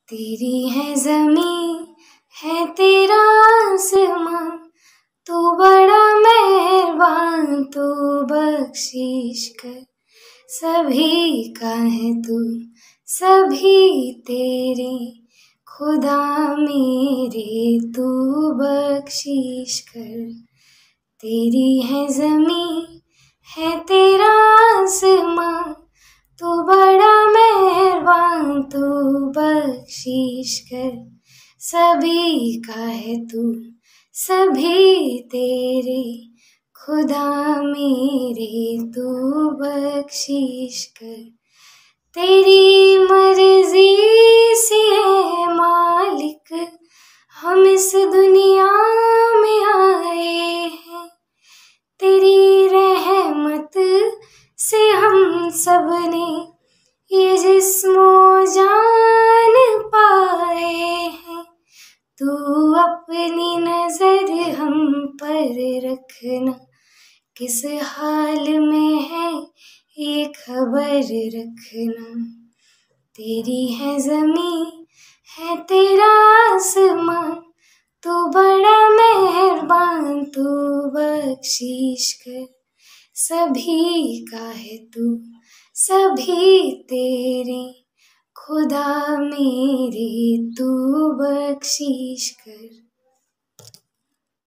तेरी है ज़मीं है तेरा आसमां, तू बड़ा मेहरबान, तू बख्शिश कर। सभी का है तू, सभी तेरे, खुदा मेरे तू बख्शिश कर। तेरी है ज़मीं है तेरा आसमां, तू बड़ा मेहरबान, तू बख्शिश कर। सभी का है तू, सभी तेरे, खुदा मेरे तू बख्शिश कर। तेरी मर्जी से है मालिक, हम इस दुनिया में आए हैं। तेरी रहमत से हम सब ने ये जिस्मो जान पाए हैं। तू अपनी नजर हम पर रखना, किस हाल में है ये खबर रखना। तेरी है ज़मीं है तेरा आसमां, तू बड़ा मेहरबान, तू बख्शिश कर। सभी का है तू, सभी तेरे, खुदा मेरे तू बख्शिश कर।